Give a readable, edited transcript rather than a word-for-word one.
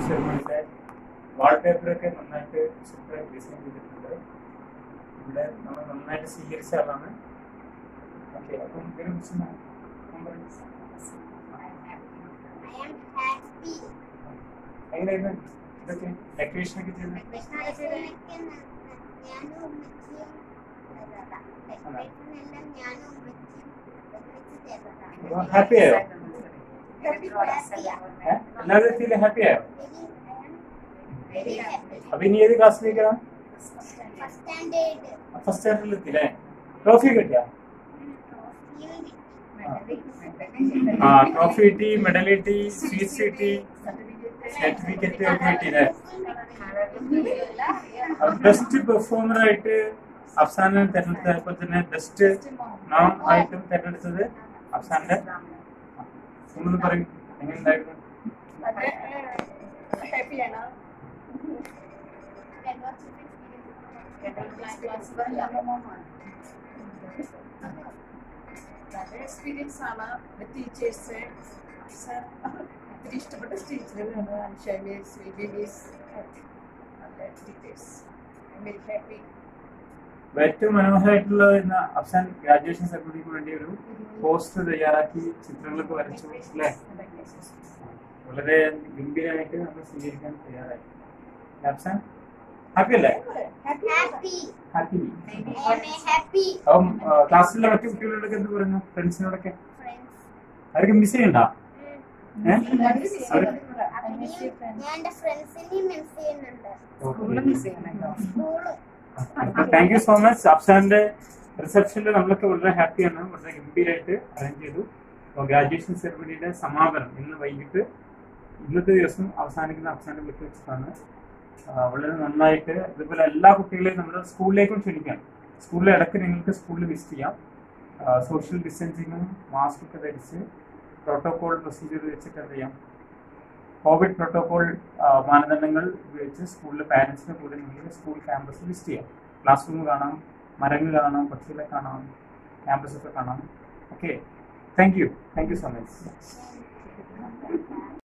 സെറിമണിയുടെ വാൾപേപ്പറൊക്കെ നന്നായിട്ട് സൂപ്പറായി ഡിസൈൻ ചെയ്തിട്ടുണ്ട്. ഇവിടെ നമ്മൾ നന്നായിട്ട് സ്വീകരിച്ച ആളാണ്. ഓക്കെ, അപ്പം ഇതിനെ കുറിച്ച് എങ്ങനെയായിരുന്നു ഇതൊക്കെ ഡെക്കറേഷനൊക്കെ ചെയ്തത്? ഹാപ്പി ആയോ? എല്ലാവരും എത്തിയില്ലേ? ഹാപ്പി ആയോ? അപ്പൊ ഇനി ഏത് ക്ലാസ്സിലേക്കാണ്? ഫസ്റ്റ് സ്റ്റാൻഡേർഡിൽ എത്തിയില്ലേ? ട്രോഫി കിട്ടിയാ? ട്രോഫി കിട്ടി, മെഡൽ കിട്ടി, സ്വീറ്റ്സ് കിട്ടി, സർട്ടിഫിക്കറ്റ് ഒക്കെ കിട്ടിയില്ലേ? ബെസ്റ്റ് പെർഫോമർ ആയിട്ട് അഫ്സാനെ തെരഞ്ഞെടുത്തത്, അതുപോലെ തന്നെ ബെസ്റ്റ് നോം ആയിട്ടും തെരഞ്ഞെടുത്തത് അഫ്സാന്റെ. ഒന്നും പറയും, എങ്ങനെ ഉണ്ടായിരുന്നു? നല്ല എക്സ്പീരിയൻസ് ആണ്. ടീച്ചേഴ്സ് ഒത്തിരി ഇഷ്ടപ്പെട്ട ടീച്ചറുകളാണ്. ഷമീസ്, നല്ല ടീച്ചേഴ്സ്. Very happy. ഏറ്റവും മനോഹരമായിട്ടുള്ള അഫ്സാൻ ഗ്രാജുവേഷൻ സെറമണിക്ക് വേണ്ടി ഒരു പോസ്റ്റർ തയ്യാറാക്കി ചിത്രങ്ങളൊക്കെ വരച്ചു അല്ലേ? വളരെ ഗംഭീരമായിട്ട് നമ്മൾ സ്വീകരിക്കാൻ തയ്യാറായി. അഫ്സാൻ ഹാപ്പി അല്ലേ? ഹാപ്പി. അപ്പം ക്ലാസ്സിലെ മറ്റു കുട്ടികളോടൊക്കെ എന്ത് പറഞ്ഞു? ഫ്രണ്ട്സിനോടൊക്കെ അവർക്ക് മിസ് ചെയ്യണ്ട? Thank you so much. അഫ്സാന്റെ റിസപ്ഷനിൽ നമ്മളൊക്കെ വളരെ ഹാപ്പിയാണ്. വളരെ ഗംഭീരമായിട്ട് അറേഞ്ച് ചെയ്തു. അപ്പോൾ ഗ്രാജുവേഷൻ സെറമണിയുടെ സമാപനം ഇന്ന് വൈകിട്ട്, ഇന്നത്തെ ദിവസം അവസാനിക്കുന്ന അഫ്സാന്റെ വീട്ടിൽ വെച്ചിട്ടാണ്. വളരെ നന്നായിട്ട് ഇതുപോലെ എല്ലാ കുട്ടികളെയും നമ്മുടെ സ്കൂളിലേക്കും ക്ഷണിക്കാം. സ്കൂളിൽ ഇടയ്ക്ക് നിങ്ങൾക്ക് സ്കൂളിൽ വിസിറ്റ് ചെയ്യാം. സോഷ്യൽ ഡിസ്റ്റൻസിങ്ങും മാസ്ക് ഒക്കെ ധരിച്ച് പ്രോട്ടോകോൾ പ്രൊസീജിയർ വെച്ചിട്ട് എന്ത് ചെയ്യാം, കോവിഡ് പ്രോട്ടോകോൾ മാനദണ്ഡങ്ങൾ ഉപയോഗിച്ച് സ്കൂളിലെ പാരൻസിനെ കൂടെ നിങ്ങൾക്ക് സ്കൂൾ ക്യാമ്പസ് വിസിറ്റ് ചെയ്യാം. ക്ലാസ് റൂം കാണാം, മരങ്ങൾ കാണാം, പക്ഷികളെ കാണാം, ക്യാമ്പസൊക്കെ കാണാം. Okay, thank you so much.